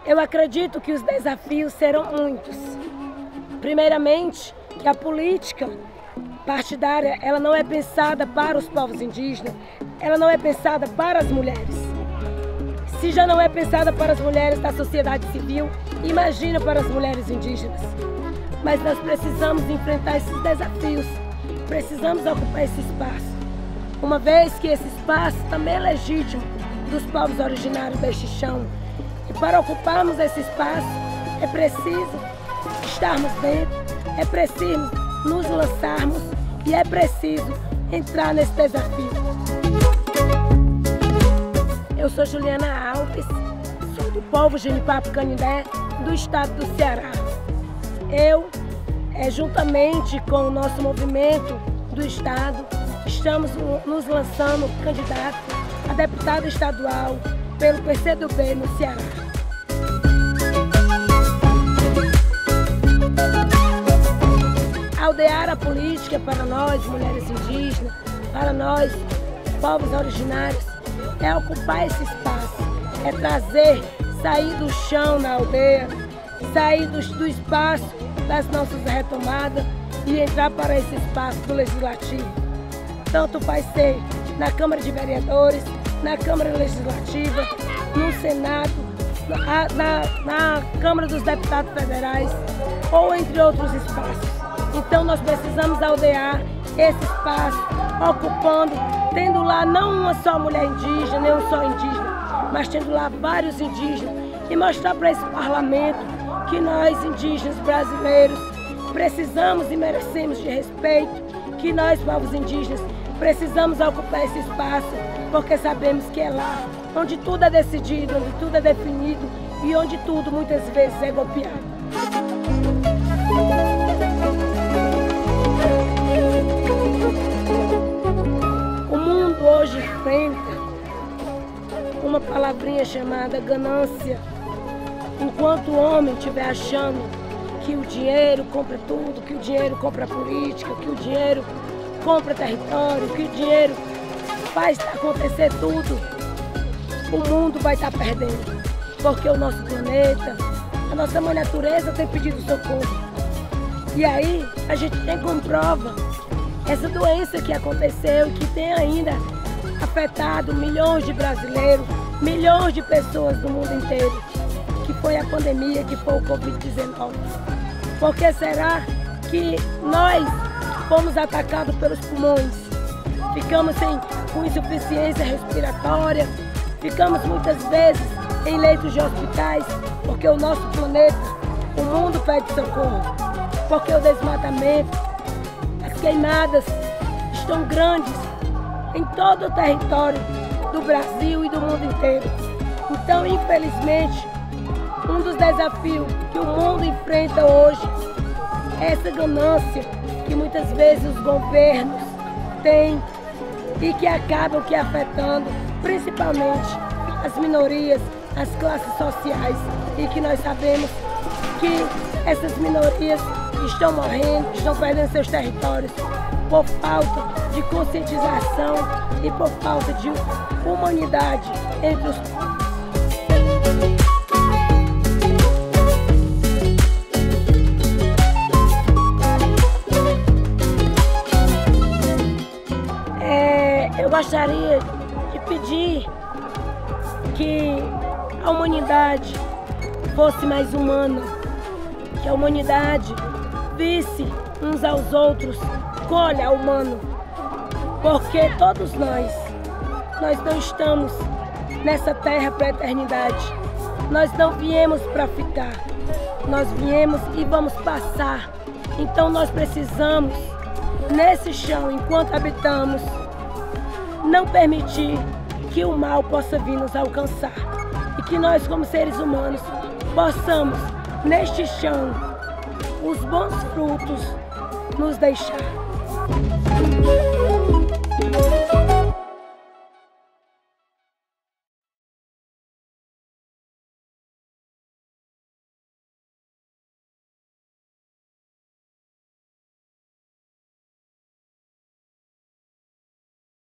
Eu acredito que os desafios serão muitos. Primeiramente, que a política partidária, ela não é pensada para os povos indígenas, ela não é pensada para as mulheres. Se já não é pensada para as mulheres da sociedade civil, imagina para as mulheres indígenas. Mas nós precisamos enfrentar esses desafios, precisamos ocupar esse espaço, uma vez que esse espaço também é legítimo dos povos originários deste chão. E para ocuparmos esse espaço, é preciso estarmos dentro, é preciso nos lançarmos e é preciso entrar nesse desafio. Eu sou Juliana Alves, sou do povo Jenipapo-Canindé, do estado do Ceará. Eu, juntamente com o nosso movimento do estado, estamos nos lançando candidato a deputado estadual pelo PCdoB no Ceará. Aldear a política para nós, mulheres indígenas, para nós, povos originários, é ocupar esse espaço, é trazer, sair do chão na aldeia, sair do espaço das nossas retomadas e entrar para esse espaço do Legislativo. Tanto vai ser na Câmara de Vereadores, na Câmara Legislativa, no Senado, na Câmara dos Deputados Federais ou entre outros espaços. Então nós precisamos aldear esse espaço, ocupando, tendo lá não uma só mulher indígena, nem um só indígena, mas tendo lá vários indígenas e mostrar para esse parlamento que nós, indígenas brasileiros, precisamos e merecemos de respeito, que nós, povos indígenas, precisamos ocupar esse espaço, porque sabemos que é lá onde tudo é decidido, onde tudo é definido e onde tudo muitas vezes é golpeado. O mundo hoje enfrenta uma palavrinha chamada ganância. Enquanto o homem estiver achando que o dinheiro compra tudo, que o dinheiro compra a política, que o dinheiro compra território, que o dinheiro faz acontecer tudo, o mundo vai estar perdendo. Porque o nosso planeta, a nossa mãe natureza tem pedido socorro. E aí a gente tem como prova essa doença que aconteceu e que tem ainda afetado milhões de brasileiros, milhões de pessoas do mundo inteiro, que foi a pandemia, que foi o Covid-19. Por que será que nós fomos atacados pelos pulmões? Ficamos com insuficiência respiratória, ficamos muitas vezes em leitos de hospitais, porque o nosso planeta, o mundo pede socorro, porque o desmatamento, as queimadas estão grandes em todo o território do Brasil e do mundo inteiro. Então, infelizmente, um dos desafios que o mundo enfrenta hoje é essa ganância que muitas vezes os governos têm e que acabam afetando principalmente as minorias, as classes sociais, e que nós sabemos que essas minorias estão morrendo, estão perdendo seus territórios por falta de conscientização e por falta de humanidade entre os povos. Eu gostaria de pedir que a humanidade fosse mais humana, que a humanidade visse uns aos outros com olhar humano, porque todos nós não estamos nessa terra para a eternidade. Nós não viemos para ficar, nós viemos e vamos passar. Então nós precisamos, nesse chão, enquanto habitamos, não permitir que o mal possa vir nos alcançar e que nós, como seres humanos, possamos, neste chão, os bons frutos nos deixar.